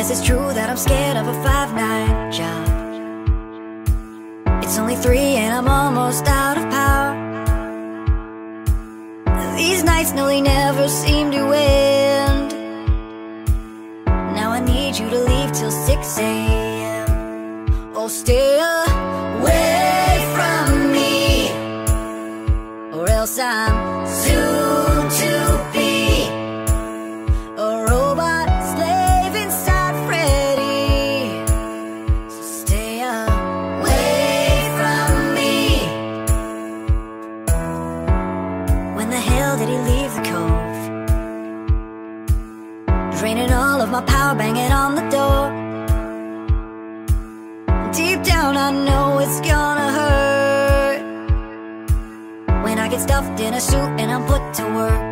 Guess it's true that I'm scared of a 5-9 job. It's only 3 and I'm almost out of power. These nights nearly never seem to end. Now I need you to leave till 6 a.m. Oh, stay away from me, or else I'm soon to be a robot slave inside Freddy. So stay away from me. When the hell did he leave the cove? Draining all of my power, banging on the door. Deep down I know it's gonna hurt when I get stuffed in a suit and I'm put to work.